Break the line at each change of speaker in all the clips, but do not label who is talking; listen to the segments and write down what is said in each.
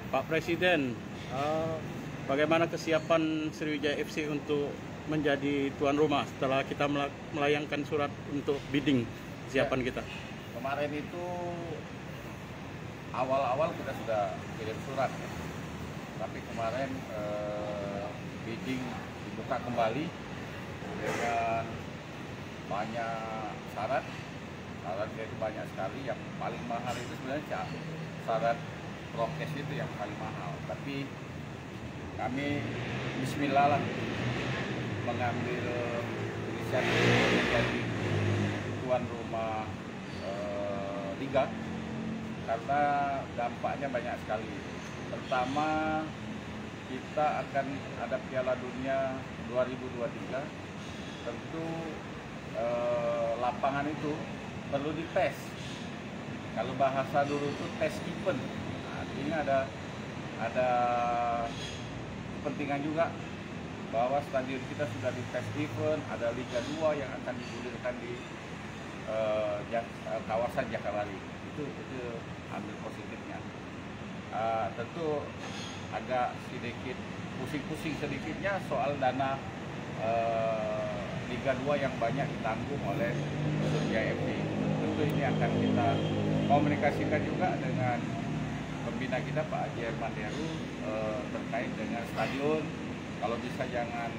Pak Presiden, bagaimana kesiapan Sriwijaya FC untuk menjadi tuan rumah setelah kita melayangkan surat untuk bidding kesiapan kita?
Kemarin itu awal-awal kita sudah kirim surat, ya. Tapi kemarin bidding dibuka kembali dengan banyak syarat. Syaratnya itu banyak sekali. Yang paling mahal itu sebenarnya syarat prokes itu yang paling mahal. Tapi kami bismillah lah mengambil inisiatif menjadi tuan rumah liga karena dampaknya banyak sekali. Pertama, kita akan ada Piala Dunia 2023. Tentu lapangan itu perlu dites. Kalau bahasa dulu itu tes event. Artinya ada kepentingan juga bahwa stadion kita sudah di tes event, ada Liga 2 yang akan digulirkan di kawasan Jakabaring. Itu ambil positifnya. Tentu agak sedikit pusing-pusing sedikitnya soal dana Liga 2 yang banyak ditanggung oleh Sriwijaya FC. Tentu ini akan kita komunikasikan juga dengan pembina kita Pak Haji Herman Deru terkait dengan stadion. Kalau bisa jangan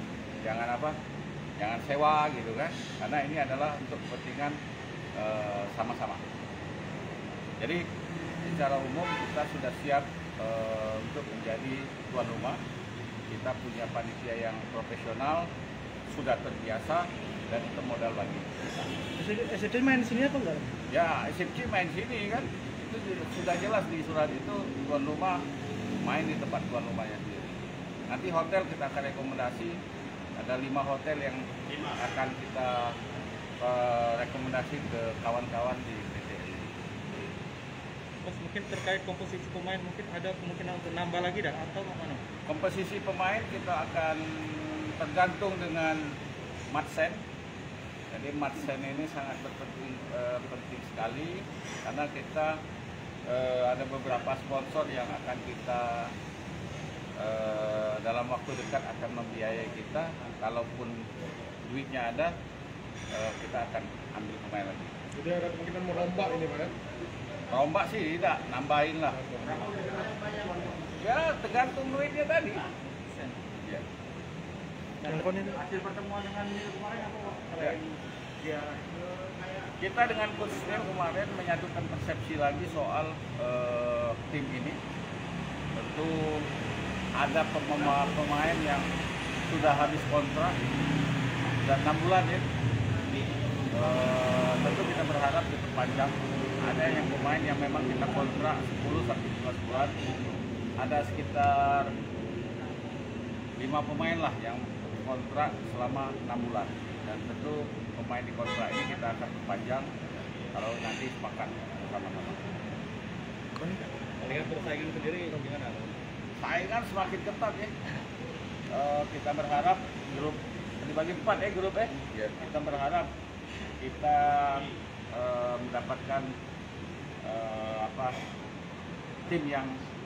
sewa gitu kan, karena ini adalah untuk kepentingan sama-sama. Jadi secara umum kita sudah siap untuk menjadi tuan rumah. Kita punya panitia yang profesional, sudah terbiasa, dan itu modal bagi kita.
SCD main sini apa enggak?
Ya, SCD main sini kan, itu sudah jelas di surat itu tuan rumah main di tempat tuan rumahnya sendiri. Nanti hotel kita akan rekomendasi, ada 5 hotel yang akan kita rekomendasi ke kawan-kawan di PT.
Mungkin terkait komposisi pemain, mungkin ada kemungkinan untuk nambah lagi dan atau mana?
Komposisi pemain kita akan tergantung dengan Madsen. Jadi Madsen ini sangat penting sekali karena kita ada beberapa sponsor yang akan kita dalam waktu dekat akan membiayai kita. Kalaupun duitnya ada, kita akan ambil pemain lagi.
Jadi ada kemungkinan merombak ini Pak ya?
Rombak sih tidak, nambahin lah. Ya tergantung duitnya tadi. Ya.
Hasil pertemuan dengan kemarin apa?
Ya. Kita dengan coach kemarin menyatukan persepsi lagi soal tim ini. Tentu ada pemain yang sudah habis kontrak dan 6 bulan ya. Tentu kita berharap diperpanjang. Ada yang pemain yang memang kita kontrak 10 sampai 15 bulan. Ada sekitar 5 pemain lah yang kontrak selama 6 bulan. Dan tentu pemain di kontrak ini kita akan perpanjang kalau nanti sepakat sama-sama.
Dengan persaingan sendiri gimana?
Saingan semakin ketat ya. Kita berharap grup dibagi 4 ya grup ya. Kita berharap kita mendapatkan tim yang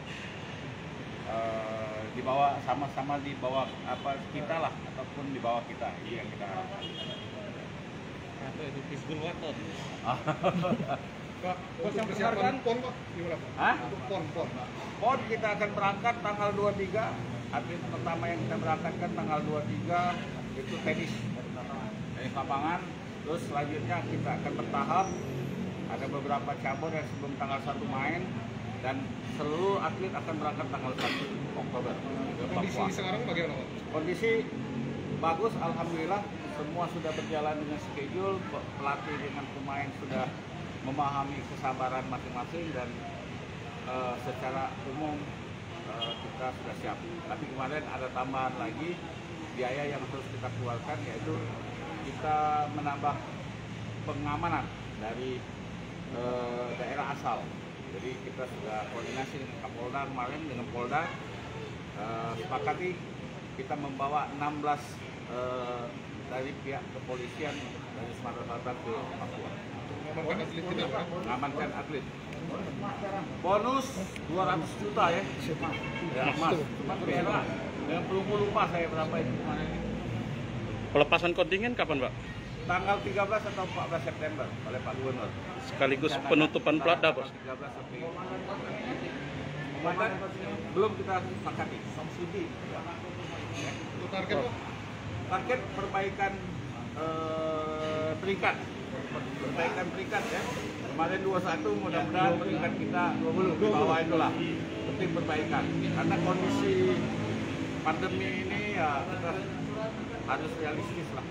di bawah sama-sama di bawah kita lah ataupun di bawah kita, ini yang kita harapkan.
Atau itu Fisbul Watot.
Pak, yang persiapan PON Pak, gimana Pak?
Hah?
Untuk PON.
PON kita akan berangkat tanggal 23. Atlet pertama yang kita berangkatkan tanggal 23 itu tenis lapangan. Terus selanjutnya kita akan bertahap. Ada beberapa cabur yang sebelum tanggal 1 main dan seluruh atlet akan berangkat tanggal 1 Oktober.
Kondisi sekarang bagaimana Pak?
Kondisi bagus, alhamdulillah. Semua sudah berjalan dengan schedule. Pelatih dengan pemain sudah memahami kesabaran masing-masing dan secara umum kita sudah siap. Tapi kemarin ada tambahan lagi biaya yang terus kita keluarkan, yaitu kita menambah pengamanan dari daerah asal. Jadi kita sudah koordinasi dengan Kapolda kemarin, dengan Polda, sepakati kita membawa 16 dari pihak kepolisian dari Sumatera Selatan ke Papua.
Mengamankan atlet kita Pak?
Mengamankan atlet. Bonus 200 juta ya. Ya, Mas. Cuma berak. Dengan pelumbu lupa saya berapa itu kemarin.
Pelepasan kontingen kapan, Pak?
Tanggal 13 atau 14 September oleh Pak Gubernur.
Sekaligus penutupan platda, Bos.
13 sampai Komandan belum kita sepakati. Subsidi.
Untuk target Pak?
Target perbaikan peringkat. Perbaikan peringkat ya. Kemarin 21, mudah-mudahan peringkat kita 20 di bawah itulah. Penting perbaikan. Karena kondisi pandemi ini ya kita harus realistis lah.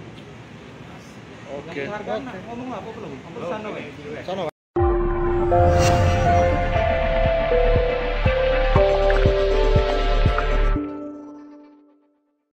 Oke.
Penghargaan ngomong apa belum?
Belum,
Sana,
ini.
Sana Pak.